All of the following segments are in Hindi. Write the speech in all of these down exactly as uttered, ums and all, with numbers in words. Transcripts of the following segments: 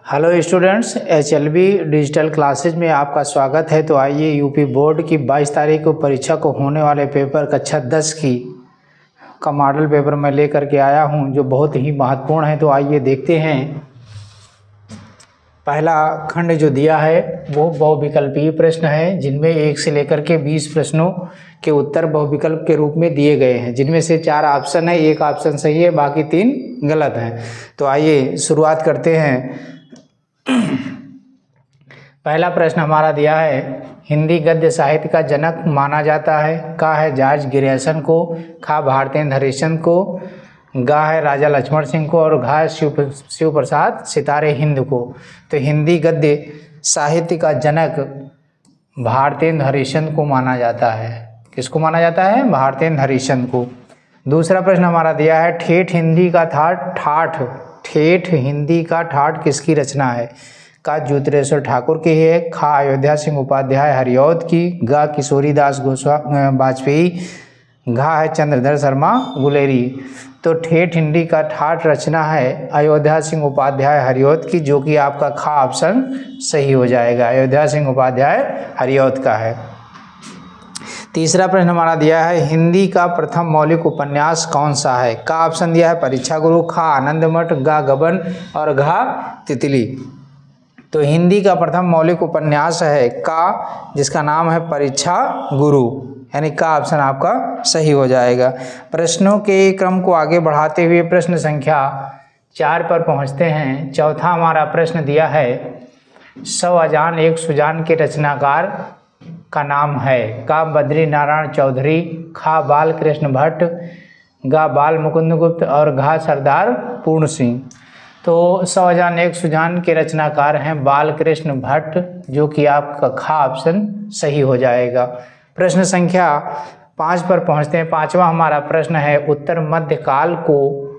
Hello students, H L B digital classes में आपका स्वागत है। तो आइए यूपी बोर्ड की बाईस तारीख को परीक्षा को होने वाले पेपर कक्षा दस की का मॉडल पेपर मैं लेकर के आया हूं, जो बहुत ही महत्वपूर्ण है। तो आइए देखते हैं। पहला खंड जो दिया है वो बहुविकल्पीय प्रश्न है, जिनमें एक से लेकर के बीस प्रश्नों के उत्तर बहुविकल्प के रूप में दिए गए हैं, जिनमें से चार ऑप्शन है, एक ऑप्शन सही है, बाकी तीन गलत हैं। तो आइए शुरुआत करते हैं। पहला प्रश्न हमारा दिया है, हिंदी गद्य साहित्य का जनक माना जाता है। का है जॉर्ज ग्रियर्सन को, खा भारतेंद्र हरिश्चंद्र को, गा है राजा लक्ष्मण सिंह को और घा शिव शिव प्रसाद सितारे हिंद को। तो हिंदी गद्य साहित्य का जनक भारतेंद्र हरिश्चंद्र को माना जाता है। किसको माना जाता है? भारतेंद्र हरिश्चंद्र को। दूसरा प्रश्न हमारा दिया है, ठेठ हिंदी का ठाठ ठाठ ठेठ हिंदी का ठाठ किसकी रचना है? का ज्योतिरेश्वर ठाकुर की है, खा अयोध्या सिंह उपाध्याय हरिऔध की, गा किशोरीदास गोस्वामी वाजपेयी, घा है चंद्रधर शर्मा गुलेरी। तो ठेठ हिंदी का ठाठ रचना है अयोध्या सिंह उपाध्याय हरिऔध की, जो कि आपका खा ऑप्शन सही हो जाएगा। अयोध्या सिंह उपाध्याय हरिऔध का है। तीसरा प्रश्न हमारा दिया है, हिंदी का प्रथम मौलिक उपन्यास कौन सा है? का ऑप्शन दिया है परीक्षा गुरु, खा आनंद मठ, गा गबन और घा तितली। तो हिंदी का प्रथम मौलिक उपन्यास है का, जिसका नाम है परीक्षा गुरु, यानी का ऑप्शन आपका सही हो जाएगा। प्रश्नों के क्रम को आगे बढ़ाते हुए प्रश्न संख्या चार पर पहुंचते हैं। चौथा हमारा प्रश्न दिया है, सौ अजान एक सुजान के रचनाकार का नाम है। का बद्री नारायण चौधरी, खा बाल कृष्ण भट्ट, गा बाल मुकुंद गुप्त और घा सरदार पूर्ण सिंह। तो सौ अजान एक सुजान के रचनाकार हैं बाल कृष्ण भट्ट, जो कि आपका खा ऑप्शन सही हो जाएगा। प्रश्न संख्या पाँच पर पहुंचते हैं। पांचवा हमारा प्रश्न है, उत्तर मध्य काल को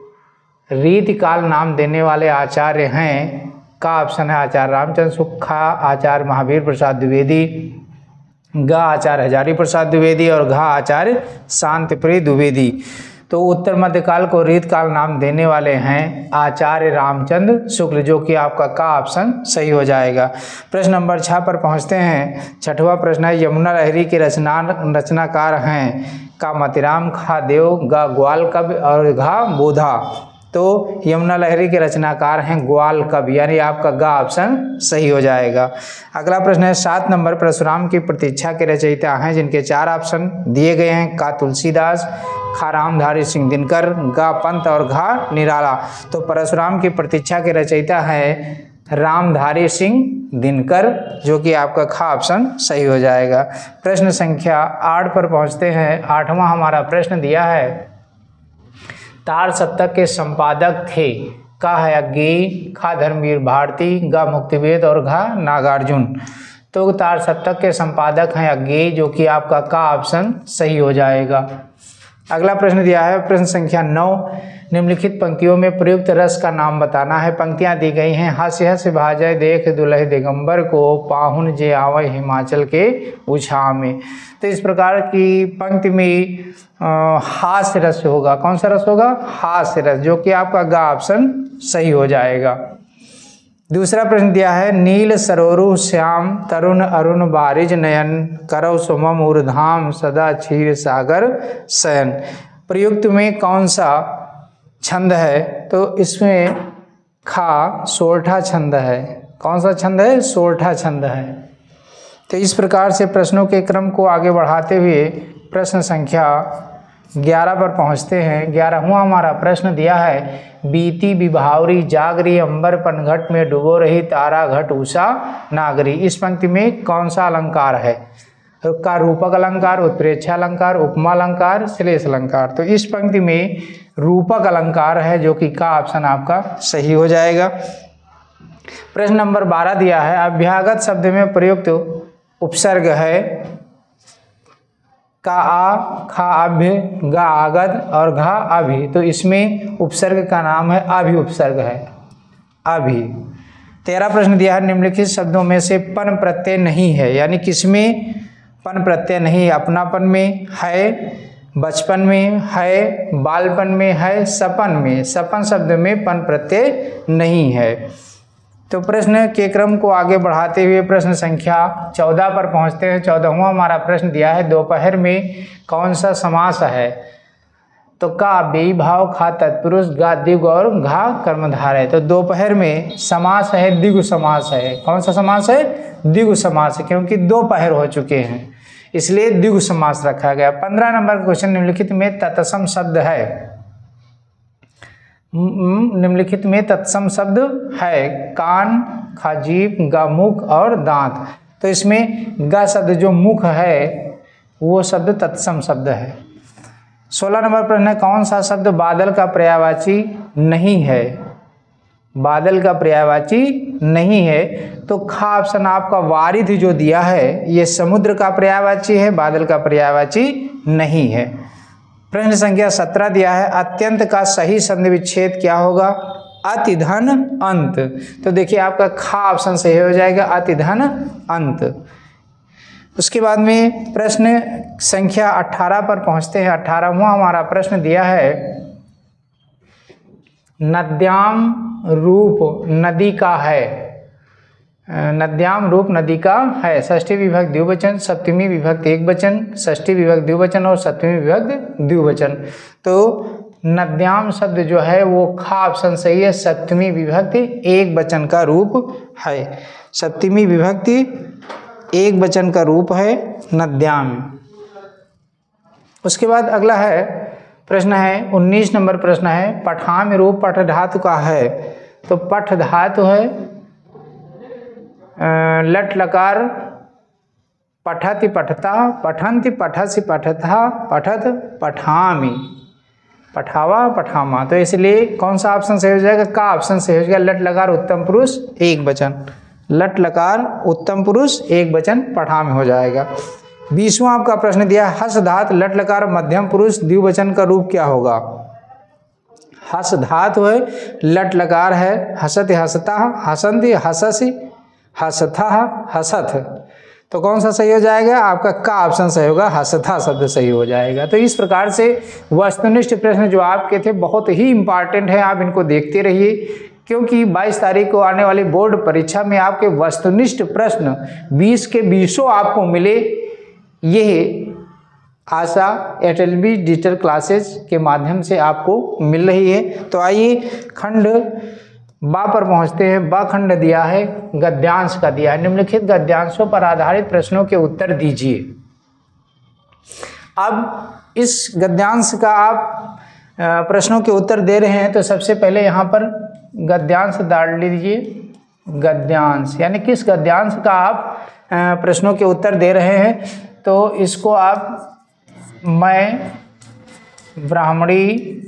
रीतिकाल नाम देने वाले आचार्य हैं। का ऑप्शन है आचार्य रामचंद्र शुक्ल, खा आचार्य महावीर प्रसाद द्विवेदी, गा आचार्य हजारी प्रसाद द्विवेदी और घा आचार्य शांतिप्रिय द्विवेदी। तो उत्तर मध्यकाल को रीतकाल नाम देने वाले हैं आचार्य रामचंद्र शुक्ल, जो कि आपका का ऑप्शन सही हो जाएगा। प्रश्न नंबर छः पर पहुंचते हैं। छठवां प्रश्न है, यमुना लहरी के रचना रचनाकार हैं। का मतिराम, खा देव, गा ग्वाल कवि और घा बोधा। तो यमुना लहरी के रचनाकार हैं ग्वाल कवि, यानी आपका गा ऑप्शन सही हो जाएगा। अगला प्रश्न है, सात नंबर, परशुराम की प्रतीक्षा के रचयिता हैं, जिनके चार ऑप्शन दिए गए हैं। का तुलसीदास, खा रामधारी सिंह दिनकर, गा पंत और घा निराला। तो परशुराम की प्रतीक्षा के रचयिता है रामधारी सिंह दिनकर, जो कि आपका खा ऑप्शन सही हो जाएगा। प्रश्न संख्या आठ पर पहुंचते हैं। आठवां हमारा प्रश्न दिया है, तार सप्तक के संपादक थे। का है अज्ञेय, खा धर्मवीर भारती, गा मुक्तिवेद और घा नागार्जुन। तो तार सप्तक के संपादक हैं अज्ञेय, जो कि आपका का ऑप्शन सही हो जाएगा। अगला प्रश्न दिया है, प्रश्न संख्या नौ, निम्नलिखित पंक्तियों में प्रयुक्त रस का नाम बताना है। पंक्तियां दी गई हैं, हस्य हस्य भाजय देख दुल्हे दिगंबर को, पाहुन जे आवै हिमाचल के उछाव में। तो इस प्रकार की पंक्ति में हास्य रस होगा। कौन सा रस होगा? हास्य रस, जो कि आपका गा ऑप्शन सही हो जाएगा। दूसरा प्रश्न दिया है, नील सरोरु श्याम तरुण अरुण बारिज नयन, करौ सुमम ऊर्धाम सदा क्षीर सागर शयन। प्रयुक्त में कौन सा छंद है? तो इसमें खा सोरठा छंद है। कौन सा छंद है? सोरठा छंद है। तो इस प्रकार से प्रश्नों के क्रम को आगे बढ़ाते हुए प्रश्न संख्या ग्यारह पर पहुंचते हैं। ग्यारहवां हमारा प्रश्न दिया है, बीती विभावरी जागरी अंबर पनघट में डुबो रही तारा घट उषा नागरी। इस पंक्ति में कौन सा अलंकार है? का रूपक अलंकार, उत्प्रेक्षा अलंकार, उपमा अलंकार, श्लेष अलंकार। तो इस पंक्ति में रूपक अलंकार है, जो कि का ऑप्शन आपका सही हो जाएगा। प्रश्न नंबर बारह दिया है, अभ्यागत शब्द में प्रयुक्त उपसर्ग है। का आ, खा अभ्य, गा आगद और घा अभि। तो इसमें उपसर्ग का नाम है अभि, उपसर्ग है अभि। तेरह प्रश्न दिया है, निम्नलिखित शब्दों में से पन प्रत्यय नहीं है, यानी किसमें पन प्रत्यय नहीं? अपनापन में है, बचपन में है, बालपन में है, सपन में। सपन शब्द में पन प्रत्यय नहीं है। तो प्रश्न के क्रम को आगे बढ़ाते हुए प्रश्न संख्या चौदह पर पहुंचते हैं। चौदहवां हमारा प्रश्न दिया है, दोपहर में कौन सा समास है? तो का बेई भाव, खा तत्पुरुष, गा द्विगु और घा कर्मधार है। तो दोपहर में समास है, द्विगु समास है। कौन सा समास है? द्विगु समास है, क्योंकि दोपहर हो चुके हैं इसलिए द्विगु समास रखा गया। पंद्रह नंबर क्वेश्चन, निम्नलिखित में तत्सम शब्द है। निम्नलिखित में तत्सम शब्द है कान, खाजीब, गा मुख और दांत। तो इसमें गा शब्द जो मुख है वो शब्द तत्सम शब्द है। सोलह नंबर प्रश्न है, कौन सा शब्द बादल का पर्यायवाची नहीं है? बादल का पर्यायवाची नहीं है। तो खा ऑप्शन आपका वारिध जो दिया है ये समुद्र का पर्यायवाची है, बादल का पर्यायवाची नहीं है। प्रश्न संख्या सत्रह दिया है, अत्यंत का सही संधि विच्छेद क्या होगा? अति धन अंत। तो देखिए आपका खा ऑप्शन सही हो जाएगा, अति धन अंत। उसके बाद में प्रश्न संख्या अठारह पर पहुंचते हैं। अठारहवां हमारा प्रश्न दिया है, नद्याम रूप नदी का है। नद्याम रूप नदी का है। षष्ठी विभक्त द्विवचन, सप्तमी विभक्त एक वचन, षष्ठी विभक्त द्विवचन और सप्तमी विभक्त द्विवचन। तो नद्याम शब्द जो है वो खा ऑप्शन सही है, सप्तमी विभक्ति एक वचन का रूप है। सप्तमी विभक्ति एक वचन का रूप है नद्याम। उसके बाद अगला है प्रश्न है उन्नीस नंबर प्रश्न है, पठाम रूप पठ धातु का है। तो पठ धातु है लट लकार पठति पठता, पठन्ति पठसि पठता, पठत पठामी, पठावा पठामा। तो इसलिए कौन सा ऑप्शन सही हो जाएगा? का ऑप्शन सही हो जाएगा। लट लकार उत्तम पुरुष एक वचन, लट लकार उत्तम पुरुष एक वचन पठा में हो जाएगा। बीसवां आपका प्रश्न दिया, हस धात लट लकार मध्यम पुरुष द्विवचन का रूप क्या होगा? हस धातु है, लट लकार है, हसत हसता, हसंति हससी, हसथा हसथ। तो कौन सा सही हो जाएगा? आपका का ऑप्शन सही होगा, हसथा शब्द सही हो जाएगा। तो इस प्रकार से वस्तुनिष्ठ प्रश्न जो आपके थे बहुत ही इंपॉर्टेंट है, आप इनको देखते रहिए, क्योंकि बाईस तारीख को आने वाली बोर्ड परीक्षा में आपके वस्तुनिष्ठ प्रश्न बीस के बीसों आपको मिले। यह आशा एयरटेल डिजिटल क्लासेस के माध्यम से आपको मिल रही है। तो आइए खंड बा पर पहुंचते हैं। बा खंड दिया है, गद्यांश का दिया है, निम्नलिखित गद्यांशों पर आधारित प्रश्नों के उत्तर दीजिए। अब इस गद्यांश का आप प्रश्नों के उत्तर दे रहे हैं, तो सबसे पहले यहाँ पर गद्यांश डाल लीजिए। गद्यांश यानी किस गद्यांश का आप प्रश्नों के उत्तर दे रहे हैं, तो इसको आप मैं ब्राह्मणी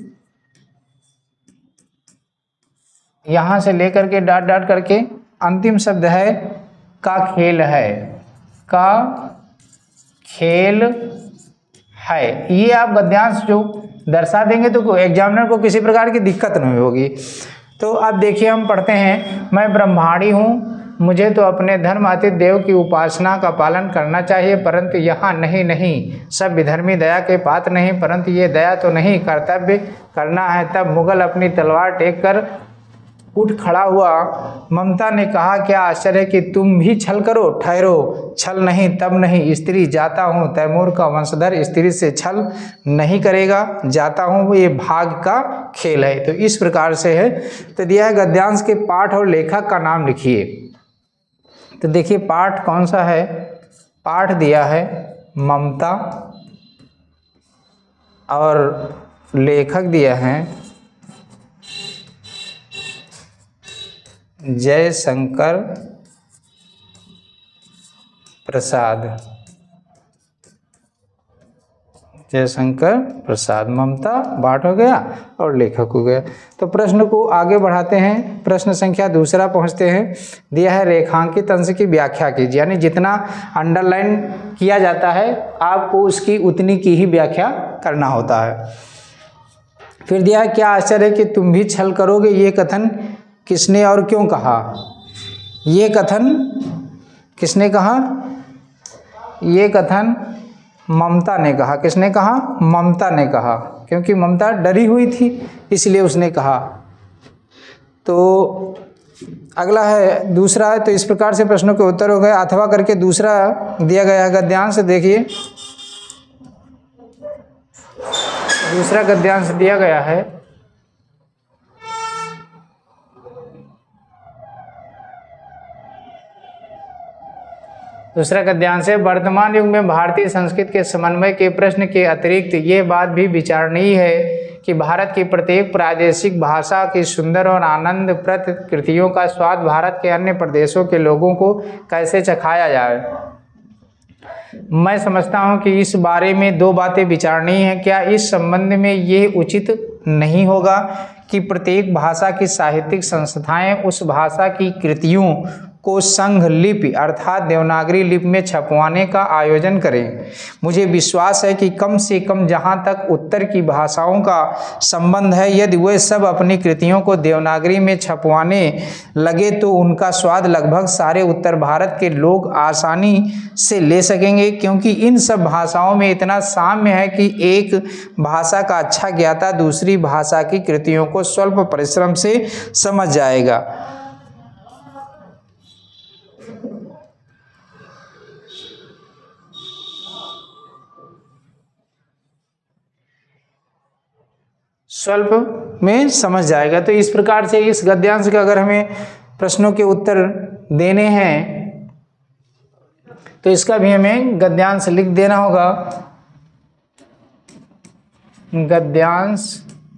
यहाँ से लेकर के डाट डाट करके अंतिम शब्द है का खेल है, का खेल है। ये आप गद्यांश जो दर्शा देंगे तो एग्जामिनर को किसी प्रकार की दिक्कत नहीं होगी। तो अब देखिए हम पढ़ते हैं, मैं ब्रह्माणी हूँ, मुझे तो अपने धर्मातीत देव की उपासना का पालन करना चाहिए, परंतु यहाँ नहीं नहीं सब विधर्मी दया के पात्र नहीं, परंतु ये दया तो नहीं कर्तव्य करना है। तब मुगल अपनी तलवार टेक कर उठ खड़ा हुआ। ममता ने कहा, क्या आश्चर्य है कि तुम भी छल करो? ठहरो, छल नहीं तब नहीं, स्त्री जाता हूँ, तैमूर का वंशधर स्त्री से छल नहीं करेगा, जाता हूँ, ये भाग का खेल है। तो इस प्रकार से है। तो दिया है गद्यांश के पाठ और लेखक का नाम लिखिए। तो देखिए पाठ कौन सा है? पाठ दिया है ममता और लेखक दिया है जयशंकर प्रसाद। जयशंकर प्रसाद, ममता पाठ हो गया और लेखक हो गया। तो प्रश्न को आगे बढ़ाते हैं। प्रश्न संख्या दूसरा पहुंचते हैं। दिया है रेखांकित अंश की व्याख्या कीजिए, यानी जितना अंडरलाइन किया जाता है आपको उसकी उतनी की ही व्याख्या करना होता है। फिर दिया है, क्या आश्चर्य है कि तुम भी छल करोगे, ये कथन किसने और क्यों कहा? ये कथन किसने कहा? ये कथन ममता ने कहा। किसने कहा? ममता ने कहा, क्योंकि ममता डरी हुई थी इसलिए उसने कहा। तो अगला है दूसरा है, तो इस प्रकार से प्रश्नों के उत्तर हो गए। अथवा करके दूसरा दिया गया है गद्यांश, देखिए दूसरा गद्यांश दिया गया है। दूसरा गद्यांश है, वर्तमान युग में भारतीय संस्कृत के समन्वय के प्रश्न के अतिरिक्त ये बात भी विचारणीय है कि भारत की प्रत्येक प्रादेशिक भाषा की सुंदर और आनंदप्रद कृतियों का स्वाद भारत के अन्य प्रदेशों के लोगों को कैसे चखाया जाए। मैं समझता हूं कि इस बारे में दो बातें विचारणीय हैं। क्या इस संबंध में ये उचित नहीं होगा कि प्रत्येक भाषा की साहित्यिक संस्थाएं उस भाषा की कृतियों को संघ लिपि अर्थात देवनागरी लिपि में छपवाने का आयोजन करें। मुझे विश्वास है कि कम से कम जहां तक उत्तर की भाषाओं का संबंध है, यदि वे सब अपनी कृतियों को देवनागरी में छपवाने लगे तो उनका स्वाद लगभग सारे उत्तर भारत के लोग आसानी से ले सकेंगे, क्योंकि इन सब भाषाओं में इतना साम्य है कि एक भाषा का अच्छा ज्ञाता दूसरी भाषा की कृतियों को स्वल्प परिश्रम से समझ जाएगा। स्वल्प में समझ जाएगा। तो इस प्रकार से इस गद्यांश का अगर हमें प्रश्नों के उत्तर देने हैं तो इसका भी हमें गद्यांश लिख देना होगा। गद्यांश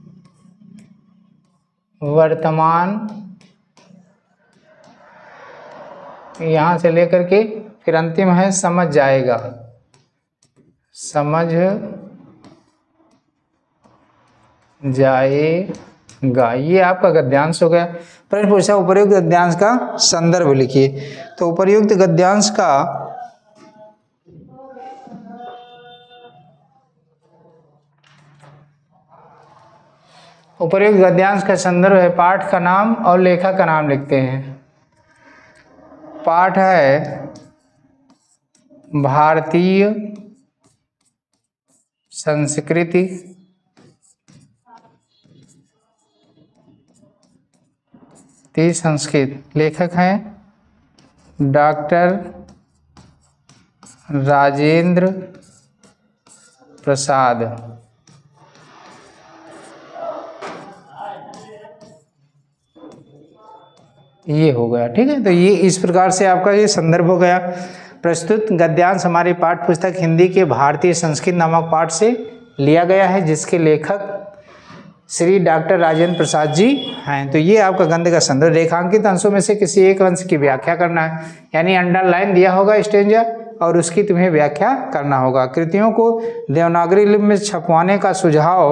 वर्तमान यहां से लेकर के फिर अंतिम है समझ जाएगा, समझ जाएगा, ये आपका गद्यांश हो गया। प्रश्न पूछा उपर्युक्त गद्यांश का संदर्भ लिखिए। तो उपर्युक्त गद्यांश का उपर्युक्त गद्यांश का संदर्भ है, पाठ का नाम और लेखक का नाम लिखते हैं। पाठ है भारतीय संस्कृति संस्कृत, लेखक हैं डॉक्टर राजेंद्र प्रसाद। ये हो गया, ठीक है। तो ये इस प्रकार से आपका ये संदर्भ हो गया। प्रस्तुत गद्यांश हमारी पाठ्य पुस्तक हिंदी के भारतीय संस्कृत नामक पाठ से लिया गया है, जिसके लेखक श्री डॉक्टर राजेंद्र प्रसाद जी हैं। तो ये आपका गद्य का संदर्भ। रेखांकित अंशों में से किसी एक अंश की व्याख्या करना है, यानी अंडरलाइन दिया होगा स्टेंजा और उसकी तुम्हें व्याख्या करना होगा। कृतियों को देवनागरी लिपि में छपवाने का सुझाव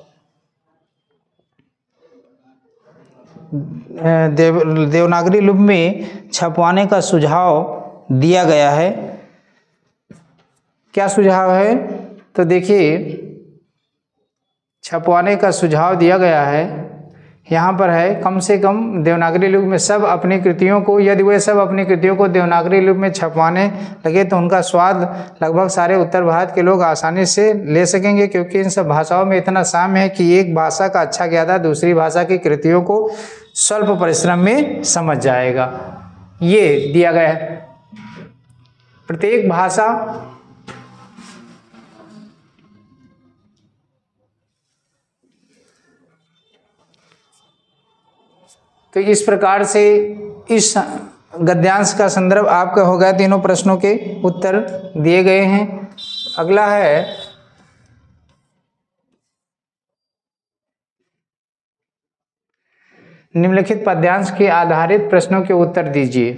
देव देवनागरी लिपि में छपवाने का सुझाव दिया गया है। क्या सुझाव है? तो देखिए छपवाने का सुझाव दिया गया है, यहाँ पर है कम से कम देवनागरी लिपि में सब अपनी कृतियों को, यदि वे सब अपनी कृतियों को देवनागरी लिपि में छपवाने लगे तो उनका स्वाद लगभग सारे उत्तर भारत के लोग आसानी से ले सकेंगे, क्योंकि इन सब भाषाओं में इतना साम्य है कि एक भाषा का अच्छा ज्ञाता दूसरी भाषा की कृतियों को स्वल्प परिश्रम में समझ जाएगा। ये दिया गया है। प्रत्येक भाषा तो इस प्रकार से इस गद्यांश का संदर्भ आपका हो गया। तीनों प्रश्नों के उत्तर दिए गए हैं। अगला है निम्नलिखित पद्यांश के आधारित प्रश्नों के उत्तर दीजिए।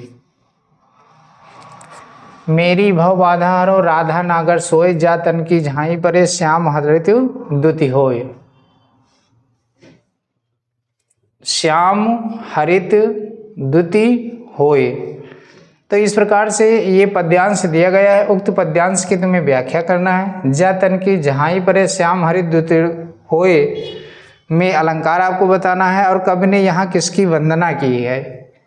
मेरी भव बाधा हरो राधा नागर सोए, जा तन की झाई परे श्याम हरित दुति होय। श्याम हरित दुति होय। तो इस प्रकार से ये पद्यांश दिया गया है। उक्त पद्यांश की तुम्हें व्याख्या करना है। जा तन की जहाई परे श्याम हरित दुति होय में अलंकार आपको बताना है और कवि ने यहाँ किसकी वंदना की है।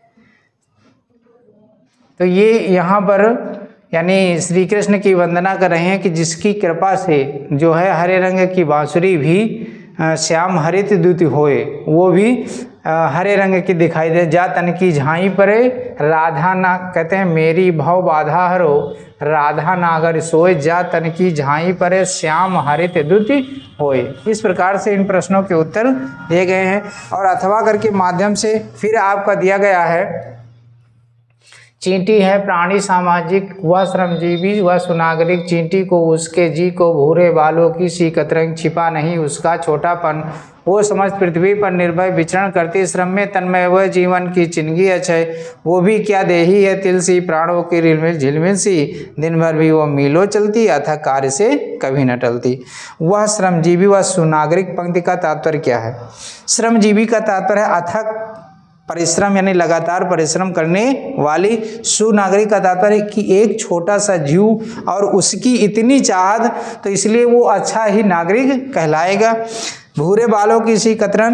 तो ये यहाँ पर यानी श्री कृष्ण की वंदना कर रहे हैं कि जिसकी कृपा से जो है हरे रंग की बांसुरी भी श्याम हरित द्युति होए, वो भी हरे रंग की दिखाई दे। जा तन की झाई परे राधा ना, कहते हैं मेरी भव बाधा हरो राधा नागर सोए, जा तन की झाई परे श्याम हरित दुति होए। इस प्रकार से इन प्रश्नों के उत्तर दिए गए हैं। और अथवा कर के माध्यम से फिर आपका दिया गया है, चींटी है प्राणी सामाजिक, वह श्रमजीवी वह सुनागरिक, चींटी को उसके जी को भूरे बालों की सी कतरंग, छिपा नहीं उसका छोटापन, वो समझ पृथ्वी पर निर्भय विचरण करती, श्रम में तन्मय वह जीवन की चिंगी अक्षय, वो भी क्या देही है तिल सी, प्राणों की रिलमिल झिलमिल सी, दिन भर भी वो मीलों चलती, अथक कार्य से कभी न टलती। वह श्रमजीवी व सुनागरिक पंक्ति का तात्पर्य क्या है? श्रमजीवी का तात्पर्य है अथक परिश्रम यानी लगातार परिश्रम करने वाली, सुनागरिक का तात्पर्य कि एक छोटा सा जीव और उसकी इतनी चाहत, तो इसलिए वो अच्छा ही नागरिक कहलाएगा। भूरे बालों की सी कतरन,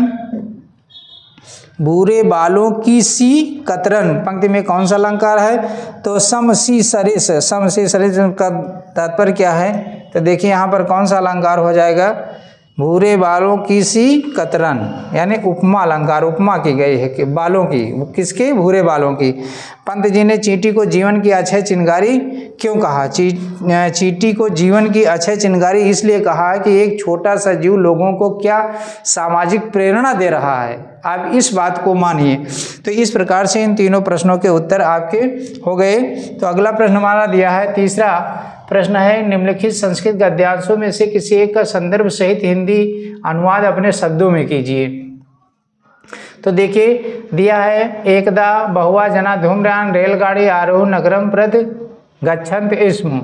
भूरे बालों की सी कतरन पंक्ति में कौन सा अलंकार है? तो सम सी सरिस, सम सी सरिस का तात्पर्य क्या है? तो देखिए यहाँ पर कौन सा अलंकार हो जाएगा? भूरे बालों की सी कतरन यानी उपमा अलंकार, उपमा की गई है कि बालों की, किसके? भूरे बालों की। पंत जी ने चींटी को जीवन की अक्षय चिंगारी क्यों कहा? ची चींटी को जीवन की अक्षय चिंगारी इसलिए कहा है कि एक छोटा सा जीव लोगों को क्या सामाजिक प्रेरणा दे रहा है, आप इस बात को मानिए। तो इस प्रकार से इन तीनों प्रश्नों के उत्तर आपके हो गए। तो अगला प्रश्न हमारा दिया है, तीसरा प्रश्न है, निम्नलिखित संस्कृत गद्यांशों में से किसी एक का संदर्भ सहित हिंदी अनुवाद अपने शब्दों में कीजिए। तो देखिए दिया है, एकदा बहुआ जना धूम्रयान रेलगाड़ी आरोह नगरम प्रति गच्छन्त स्म,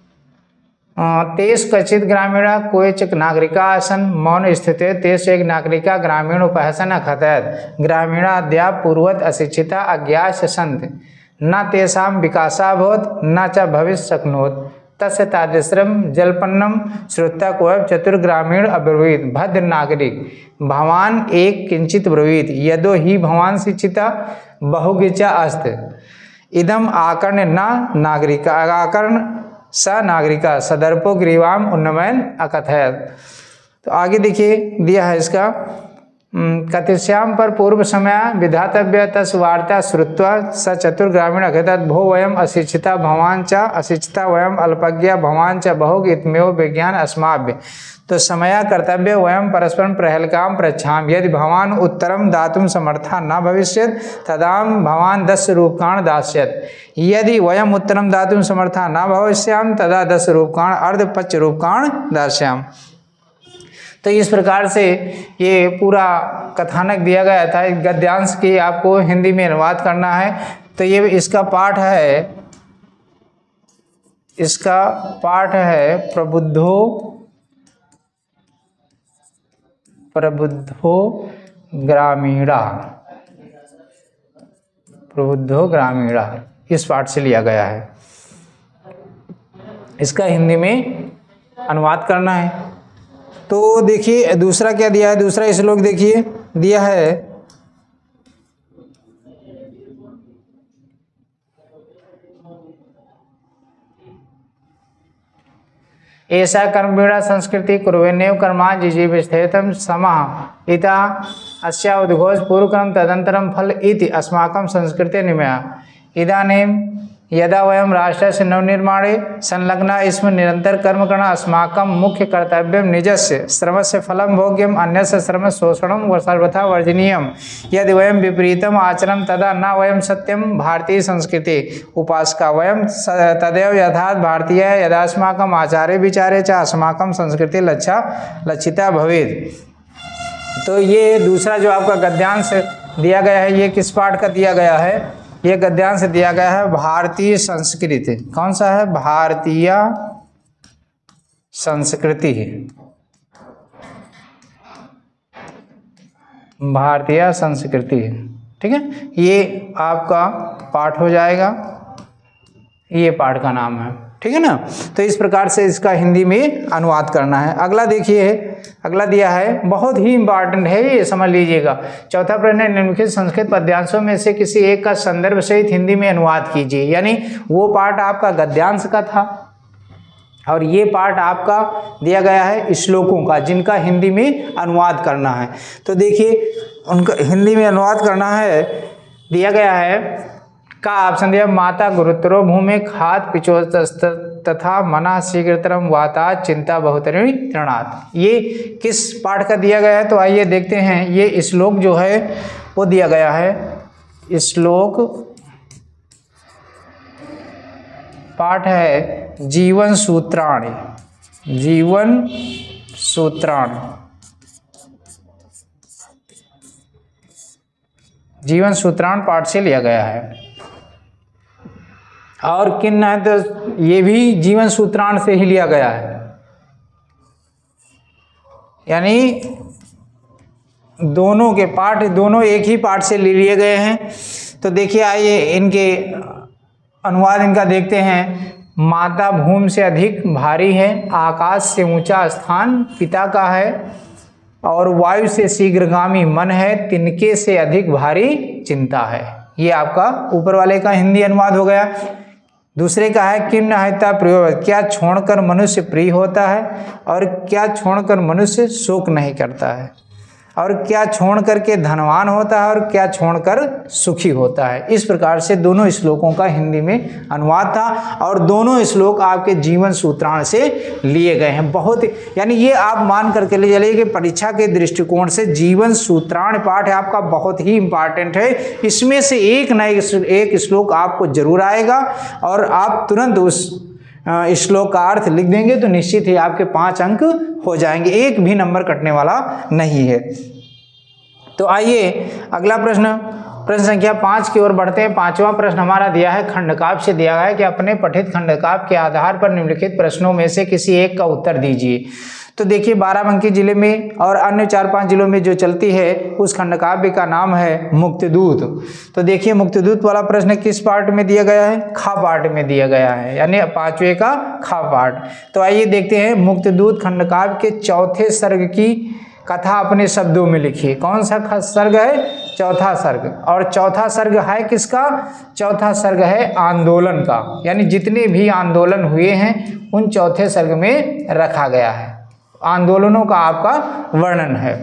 तेस कचित ग्रामीणा कोयचिक नागरिका आसन मौन स्थिते, तेस एक नागरिका ग्रामीण उपहसन अखतयत, ग्रामीणा अद्याप पूर्वत अशिक्षिता अज्ञास संत, न तेषां विकासाभवत न च भविष्य शक्नोत, तस्य तादृशम जलपन्नम श्रुत्या कोयब चतुर्ग्रामीण अब्रवीत, भद्र नागरिक भवान एक किंचित ब्रवीत, यदो ही भवान शिक्षिता बहुगिचा अस्त, इदम आकर्ण न नागरिका आकर्ण स नागरिका सदर्पो ग्रीवाम उन्नमयन अकथयत। तो आगे देखिए दिया है इसका, कथिष्याम पर पूर्व समय विधातव्य तस् वार्ता श्रुत्वा स चतुर्ग्रामीण अघतत, भो वयम अशिक्षिता भवान च अशिक्षिता वयम अल्पज्ञा भवान च बहुग इत्मेव विज्ञान अस्माभ्य, तो समया कर्तव्य वयम परस्परम प्रहलकाम पृच्छाम, यदि भवान उत्तरम दातुम समर्था न भविष्यत तदाम भवान दस रूपकाण दास्यत, यदि वयम उत्तरम दातुम समर्था न भविष्याम तदा दस रूपकाण अर्धपच रूपकाण दास्याम। तो इस प्रकार से ये पूरा कथानक दिया गया था। गद्यांश की आपको हिंदी में अनुवाद करना है। तो ये इसका पाठ है, इसका पाठ है प्रबुद्धो प्रबुद्धो ग्रामीणा, प्रबुद्धो ग्रामीणा इस पाठ से लिया गया है। इसका हिंदी में अनुवाद करना है। तो देखिए दूसरा क्या दिया है, दूसरा श्लोक देखिए दिया है, ऐसा कर्मवीणा संस्कृति कुर्वेन्नेव कर्मा जिजीव स्थेतम समाह इता अस्या उद्घोष पूर्वक्रम तदंतरम फल इति अस्माकं संस्कृते निमया, इदानीम यदा वयम राष्ट्रस्य नवनिर्माणे संलग्ना स्म निरंतर कर्म करना अस्माकं मुख्य कर्तव्यम निजस्य श्रमस्य फलं भोग्यम अन्यस्य श्रम शोषणम व सर्वथा वर्जनीयम, यदि वयम विपरीतम आचरम तदा न वयम सत्यम भारतीय संस्कृति उपासका वयम तदेव यथार्थ भारतीय यदास्माकम आचार्य विचारे च अस्माकं संस्कृति लक्षा लक्षिता भवेत्। तो ये दूसरा जो आपका गद्यांश दिया गया है, ये किस पाठ का दिया गया है? ये गद्यांश दिया गया है भारतीय संस्कृति। कौन सा है? भारतीय संस्कृति, भारतीय संस्कृति, ठीक है। ये आपका पाठ हो जाएगा, ये पाठ का नाम है, ठीक है ना। तो इस प्रकार से इसका हिंदी में अनुवाद करना है। अगला देखिए, अगला दिया है, बहुत ही इंपॉर्टेंट है, ये समझ लीजिएगा। चौथा प्रश्न है, निम्नलिखित संस्कृत पद्यांशों में से किसी एक का संदर्भ सहित हिंदी में अनुवाद कीजिए। यानी वो पाठ आपका गद्यांश का था और ये पाठ आपका दिया गया है श्लोकों का, जिनका हिंदी में अनुवाद करना है। तो देखिए उनका हिंदी में अनुवाद करना है, दिया गया है का ऑप्शन दिया माता गुरुतरो भूमि खाद पिचोत तथा मना शीघ्रतरम वाता चिंता बहुतरी तृणात्। ये किस पाठ का दिया गया है? तो आइए देखते हैं। ये श्लोक जो है वो दिया गया है, श्लोक पाठ है जीवन सूत्राणि, जीवन सूत्राणि, जीवन सूत्राण पाठ से लिया गया है। और किन है तो ये भी जीवन सूत्राण से ही लिया गया है, यानी दोनों के पाठ दोनों एक ही पाठ से ले लिए गए हैं। तो देखिए आइए इनके अनुवाद इनका देखते हैं। माता भूमि से अधिक भारी है, आकाश से ऊंचा स्थान पिता का है, और वायु से शीघ्रगामी मन है, तिनके से अधिक भारी चिंता है। ये आपका ऊपर वाले का हिंदी अनुवाद हो गया। दूसरे का है किम नहता प्रयोग, क्या छोड़कर मनुष्य प्रिय होता है, और क्या छोड़कर मनुष्य शोक नहीं करता है, और क्या छोड़ करके धनवान होता है, और क्या छोड़कर सुखी होता है। इस प्रकार से दोनों श्लोकों का हिंदी में अनुवाद था, और दोनों श्लोक आपके जीवन सूत्राण से लिए गए हैं। बहुत यानी ये आप मान करके ले चलिए कि परीक्षा के दृष्टिकोण से जीवन सूत्राण पाठ है आपका बहुत ही इंपॉर्टेंट है। इसमें से एक न एक श्लोक आपको जरूर आएगा, और आप तुरंत उस श्लोक का अर्थ लिख देंगे तो निश्चित ही आपके पाँच अंक हो जाएंगे, एक भी नंबर कटने वाला नहीं है। तो आइए अगला प्रश्न, प्रश्न संख्या पाँच की ओर बढ़ते हैं। पांचवा प्रश्न हमारा दिया है खंडकाव्य से दिया गया है कि अपने पठित खंडकाव्य के आधार पर निम्नलिखित प्रश्नों में से किसी एक का उत्तर दीजिए। तो देखिए बाराबंकी जिले में और अन्य चार पांच जिलों में जो चलती है उस खंडकाव्य का नाम है मुक्तिदूत। तो देखिए मुक्तिदूत वाला प्रश्न किस पार्ट में दिया गया है? खा पार्ट में दिया गया है, यानी पांचवे का खा पार्ट। तो आइए देखते हैं मुक्तिदूत खंडकाव्य के चौथे सर्ग की कथा अपने शब्दों में लिखिए। कौन सा सर्ग है? चौथा सर्ग। और चौथा सर्ग है किसका? चौथा सर्ग है आंदोलन का, यानी जितने भी आंदोलन हुए हैं उन चौथे सर्ग में रखा गया है, आंदोलनों का आपका वर्णन है।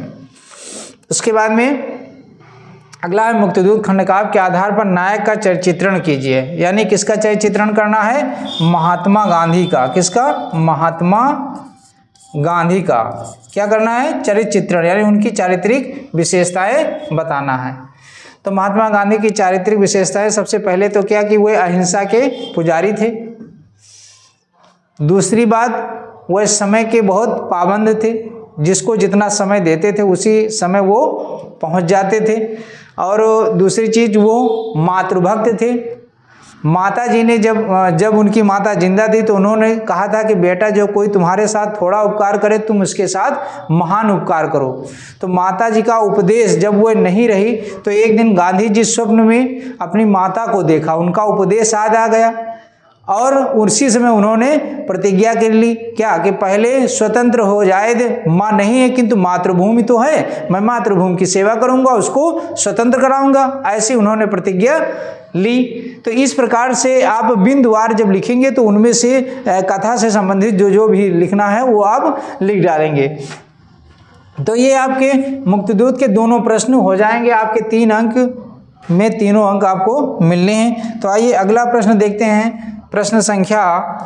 उसके बाद में अगला है मुक्तिदूत खंडकाव्य के आधार पर नायक का चरित्र चित्रण कीजिए, यानी किसका चरित्र चित्रण करना है? महात्मा गांधी का। किसका? महात्मा गांधी का क्या करना है? चरित्र चित्रण, यानी उनकी चारित्रिक विशेषताएं बताना है। तो महात्मा गांधी की चारित्रिक विशेषताएं, सबसे पहले तो क्या कि वे अहिंसा के पुजारी थे। दूसरी बात, वह समय के बहुत पाबंद थे, जिसको जितना समय देते थे उसी समय वो पहुंच जाते थे। और दूसरी चीज़, वो मातृभक्त थे। माता जी ने जब जब उनकी माता जिंदा थी तो उन्होंने कहा था कि बेटा जो कोई तुम्हारे साथ थोड़ा उपकार करे तुम उसके साथ महान उपकार करो। तो माता जी का उपदेश जब वो नहीं रही तो एक दिन गांधी जी स्वप्न में अपनी माता को देखा, उनका उपदेश याद आ गया, और उसी समय उन्होंने प्रतिज्ञा कर ली क्या कि पहले स्वतंत्र हो जाए, माँ नहीं है किंतु मातृभूमि तो है, मैं मातृभूमि की सेवा करूंगा, उसको स्वतंत्र कराऊंगा, ऐसी उन्होंने प्रतिज्ञा ली। तो इस प्रकार से आप बिंदुवार जब लिखेंगे तो उनमें से कथा से संबंधित जो जो भी लिखना है वो आप लिख डालेंगे। तो ये आपके मुक्तिदूत के दोनों प्रश्न हो जाएंगे, आपके तीन अंक में तीनों अंक आपको मिलने हैं। तो आइए अगला प्रश्न देखते हैं। प्रश्न संख्या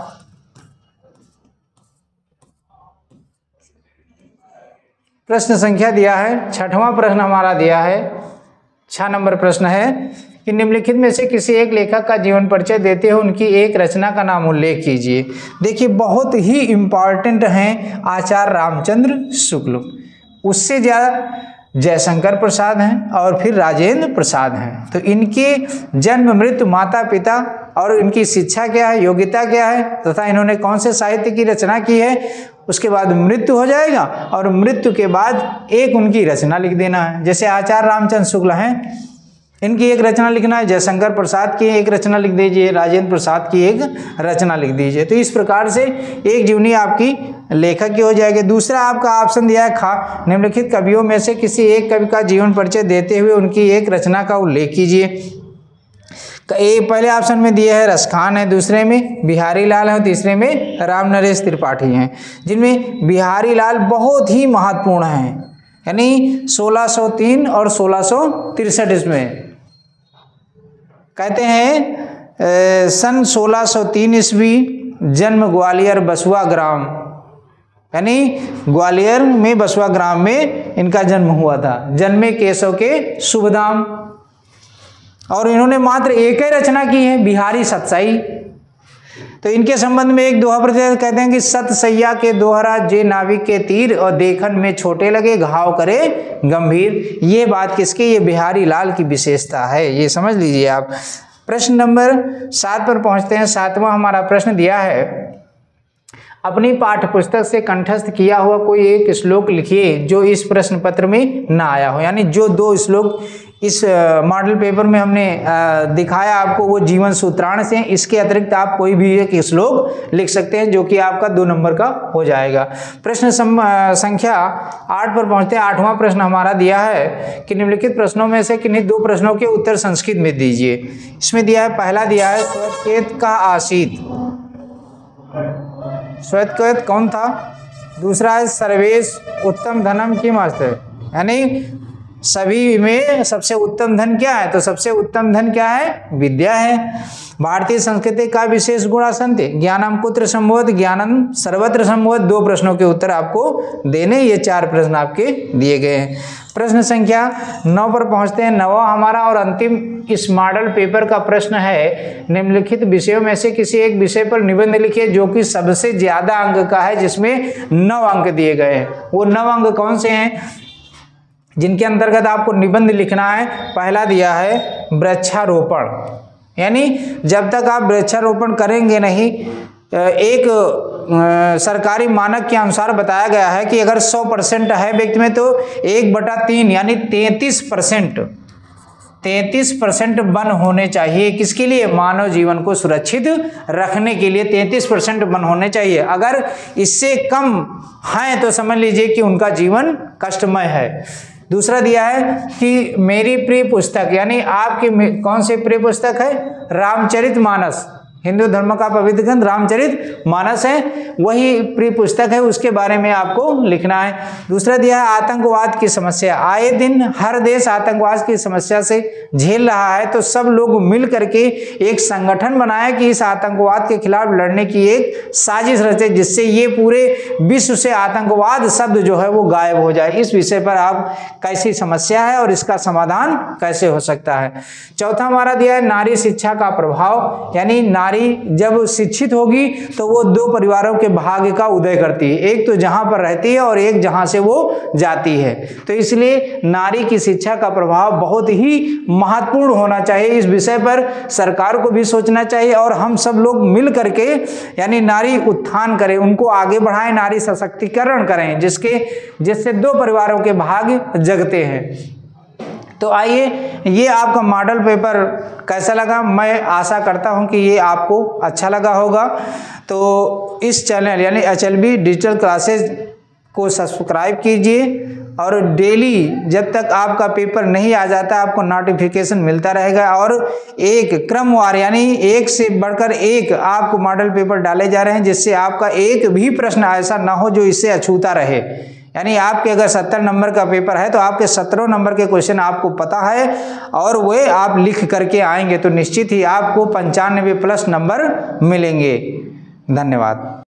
प्रश्न संख्या दिया है, छठवां प्रश्न हमारा दिया है, छह नंबर प्रश्न है कि निम्नलिखित में से किसी एक लेखक का जीवन परिचय देते हुए उनकी एक रचना का नाम उल्लेख कीजिए। देखिए बहुत ही इम्पॉर्टेंट हैं आचार्य रामचंद्र शुक्ल, उससे ज़्यादा जयशंकर प्रसाद हैं और फिर राजेंद्र प्रसाद हैं। तो इनके जन्म, मृत्यु, माता पिता और इनकी शिक्षा क्या है, योग्यता क्या है, तथा इन्होंने कौन से साहित्य की रचना की है, उसके बाद मृत्यु हो जाएगा, और मृत्यु के बाद एक उनकी रचना लिख देना है। जैसे आचार्य रामचंद्र शुक्ल हैं, इनकी एक रचना लिखना है, जयशंकर प्रसाद की एक रचना लिख दीजिए, राजेंद्र प्रसाद की एक रचना लिख दीजिए। तो इस प्रकार से एक जीवनी आपकी लेखक की हो जाएगी। दूसरा आपका ऑप्शन दिया है खा, निम्नलिखित कवियों में से किसी एक कवि का जीवन परिचय देते हुए उनकी एक रचना का उल्लेख कीजिए। एक पहले ऑप्शन में दिए है रसखान है, दूसरे में बिहारी लाल है और तीसरे में राम नरेश त्रिपाठी हैं, जिनमें बिहारी लाल बहुत ही महत्वपूर्ण हैं। यानी सोलह सौ तीन और सोलह सौ तिरसठ इसमें कहते हैं। सन सोलह सौ तीन ईस्वी, जन्म ग्वालियर बसुआ ग्राम, यानी ग्वालियर में बसुआ ग्राम में इनका जन्म हुआ था। जन्मे केशव के शुभधाम, और इन्होंने मात्र एक ही रचना की है, बिहारी सतसाई। तो इनके संबंध में एक दोहा प्रचलित कहते हैं कि सत सैया के दोहरा जे नाविक के तीर, और देखन में छोटे लगे घाव करे गंभीर। ये बात किसकी? ये बिहारी लाल की विशेषता है, ये समझ लीजिए आप। प्रश्न नंबर सात पर पहुंचते हैं। सातवां हमारा प्रश्न दिया है, अपनी पाठ्य पुस्तक से कंठस्थ किया हुआ कोई एक श्लोक लिखिए जो इस प्रश्न पत्र में ना आया हो। यानी जो दो श्लोक इस मॉडल पेपर में हमने दिखाया आपको वो जीवन सूत्रांश से, इसके अतिरिक्त आप कोई भी एक श्लोक लिख सकते हैं जो कि आपका दो नंबर का हो जाएगा। प्रश्न संख्या आठ पर पहुंचते हैं। आठवां प्रश्न हमारा दिया है कि निम्नलिखित प्रश्नों में से किन्हीं दो प्रश्नों के उत्तर संस्कृत में दीजिए। इसमें दिया है, पहला दिया है श्वेतकेत का आसीत, श्वेतकेत कौन था? दूसरा है सर्वेश उत्तम धनम किम अस्ति, यानी सभी में सबसे उत्तम धन क्या है? तो सबसे उत्तम धन क्या है? विद्या है। भारतीय संस्कृति का विशेष गुण संति, ज्ञानम कुत्र संभवत, ज्ञानम सर्वत्र संभवत। दो प्रश्नों के उत्तर आपको देने, ये चार प्रश्न आपके दिए गए हैं। प्रश्न संख्या नौ पर पहुंचते हैं। नवा हमारा और अंतिम इस मॉडल पेपर का प्रश्न है, निम्नलिखित विषयों में से किसी एक विषय पर निबंध लिखिए जो कि सबसे ज्यादा अंक का है, जिसमें नौ अंक दिए गए हैं। वो नौ अंक कौन से हैं जिनके अंतर्गत आपको निबंध लिखना है? पहला दिया है वृक्षारोपण, यानी जब तक आप वृक्षारोपण करेंगे नहीं, एक सरकारी मानक के अनुसार बताया गया है कि अगर सौ परसेंट है व्यक्ति में तो एक बटा तीन यानी तैंतीस परसेंट तैंतीस परसेंट वन होने चाहिए। किसके लिए? मानव जीवन को सुरक्षित रखने के लिए तैंतीस परसेंट वन होने चाहिए। अगर इससे कम हैं तो समझ लीजिए कि उनका जीवन कष्टमय है। दूसरा दिया है कि मेरी प्रिय पुस्तक, यानी आपकी कौन सी प्रिय पुस्तक है? रामचरितमानस, हिंदू धर्म का पवित्र ग्रंथ रामचरितमानस है, वही प्रिय पुस्तक है, उसके बारे में आपको लिखना है। दूसरा दिया है आतंकवाद की समस्या, आए दिन हर देश आतंकवाद की समस्या से झेल रहा है, तो सब लोग मिल करके एक संगठन बनाए कि इस आतंकवाद के खिलाफ लड़ने की एक साजिश रचे, जिससे ये पूरे विश्व से आतंकवाद शब्द जो है वो गायब हो जाए। इस विषय पर आप कैसी समस्या है और इसका समाधान कैसे हो सकता है। चौथा हमारा दिया है नारी शिक्षा का प्रभाव, यानी नारी जब शिक्षित होगी तो वो दो परिवारों के भाग्य का उदय करती है, एक तो जहां पर रहती है और एक जहां से वो जाती है। तो इसलिए नारी की शिक्षा का प्रभाव बहुत ही महत्वपूर्ण होना चाहिए। इस विषय पर सरकार को भी सोचना चाहिए और हम सब लोग मिल करके यानी नारी उत्थान करें, उनको आगे बढ़ाएं, नारी सशक्तिकरण करें, जिसके जिससे दो परिवारों के भाग्य जगते हैं। तो आइए, ये आपका मॉडल पेपर कैसा लगा? मैं आशा करता हूं कि ये आपको अच्छा लगा होगा। तो इस चैनल यानी H L B digital classes को सब्सक्राइब कीजिए और डेली जब तक आपका पेपर नहीं आ जाता आपको नोटिफिकेशन मिलता रहेगा, और एक क्रमवार यानी एक से बढ़कर एक आपको मॉडल पेपर डाले जा रहे हैं, जिससे आपका एक भी प्रश्न ऐसा ना हो जो इससे अछूता रहे। यानी आपके अगर सत्तर नंबर का पेपर है तो आपके सत्रह नंबर के क्वेश्चन आपको पता है और वे आप लिख करके आएंगे तो निश्चित ही आपको पंचानवे प्लस नंबर मिलेंगे। धन्यवाद।